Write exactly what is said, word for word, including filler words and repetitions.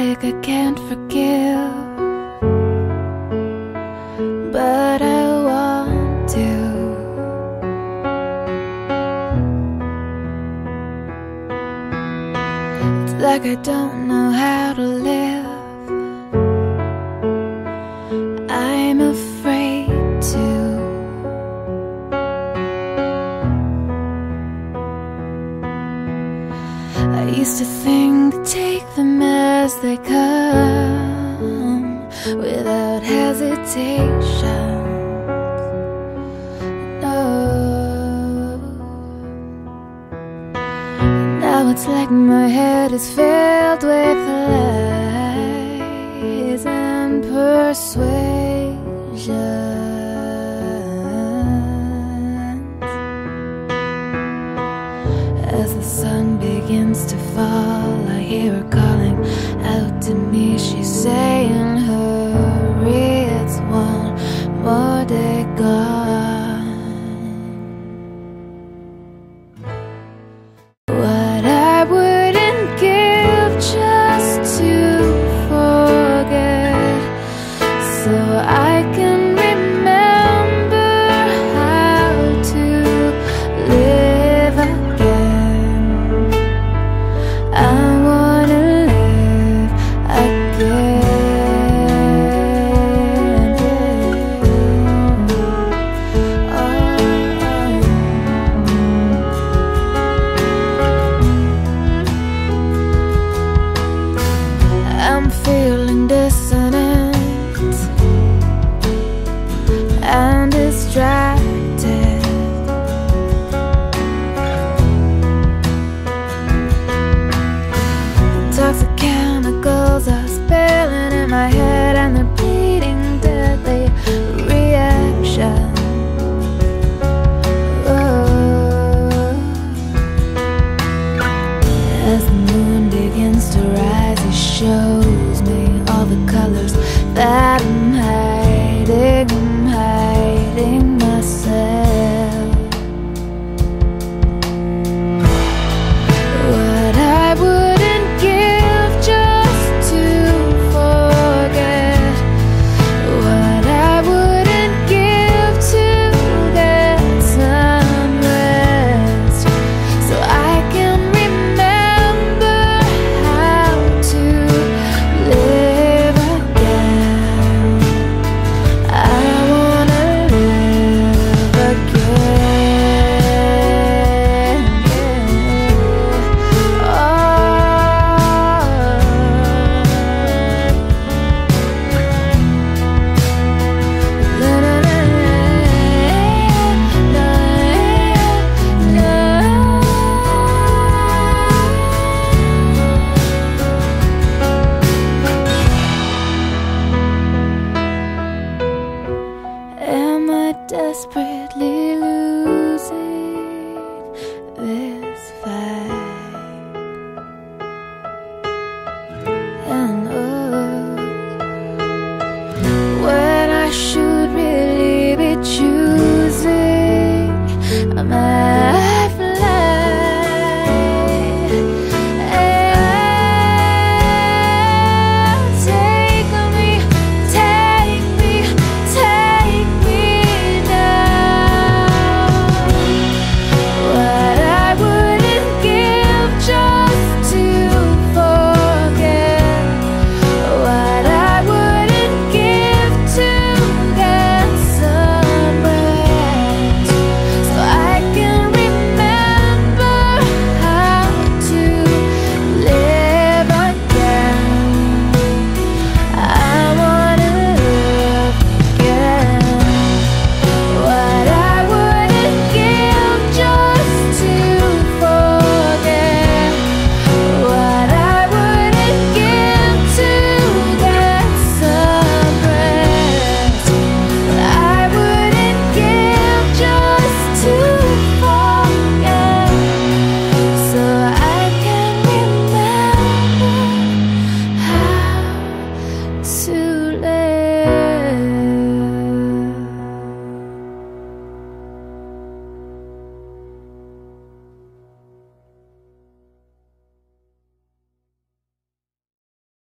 like I can't forgive, but I want to. It's like I don't know how to live. I'm afraid to. I used to think, take them as they come, without hesitation. No. Now it's like my head is filled with lies and persuasion. As the sun begins to fall, I hear her calling out to me. She's saying, hurry, it's one more day gone. What I wouldn't give just to forget, so I can remember how to live again. I wanna live again. Oh. I'm feeling dissonant and distracted. Toxic chemicals are spilling in my head, and they're bleeding deadly reaction. Oh. As the moon begins to rise, it shows me all the colors that